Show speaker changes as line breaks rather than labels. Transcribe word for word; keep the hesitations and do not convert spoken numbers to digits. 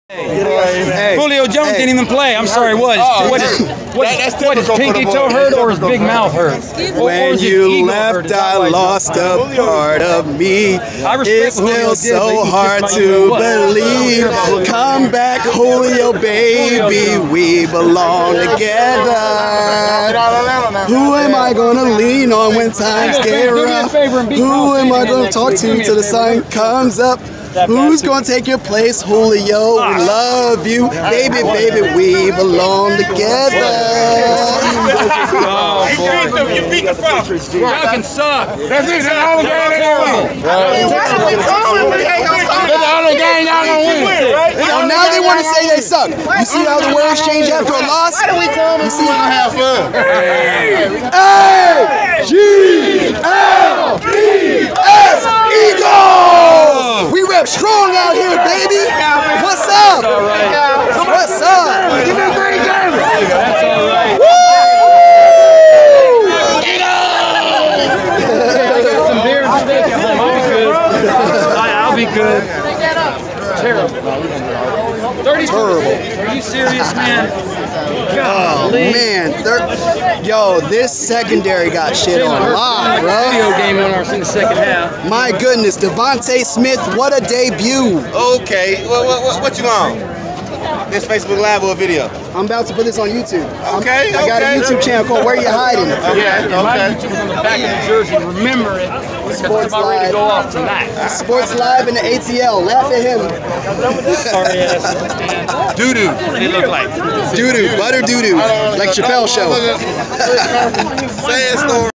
Hey.
Julio Jones didn't even play. I'm sorry, what?
Oh,
what is, what,
that,
what, his pinky toe hurt or his big mouth hurt?
When you left, I lost a part of me. It's still so hard to believe. Come back, Julio, baby. We belong together. Who am I gonna lean on when times get rough? Who am I gonna talk to till the sun comes up? Who's gonna take your place, Julio? We love you, baby, baby. We belong together.
Oh, boy. You beat the Falcons. Falcons suck.
That's it. That's all the game y'all gonna win. That's all the game y'all gonna win.
Oh, now they want to say they suck. You see how the words change after a loss? You see how have fun. A G L E S Eagles. We rep strong out here, baby. What's up? What's up?
Give me a great game.
That's all right.
Woo!
I got some beer and steak at home. I'll be good. I'll be good. Terrible. thirty-two. Are you serious, man?
Oh man, Thir yo, this secondary got shit on lock, bro.
Video game on our in the second half.
My goodness, Devontae Smith, what a debut!
Okay, what, what, what you on? This Facebook Live or a video?
I'm about to put this on YouTube.
Okay,
I got
okay.
a YouTube channel called Where You Hiding.
Yeah,
Okay,
my
okay.
YouTube is on the back of the jersey. Remember it. Because it's about ready to go off tonight.
Sports Live in the A T L. Laugh at him.
Sorry ass.
Doo-doo.
What did it look like?
Doo doo, butter doo doo, like Chappelle Show.
Sad story.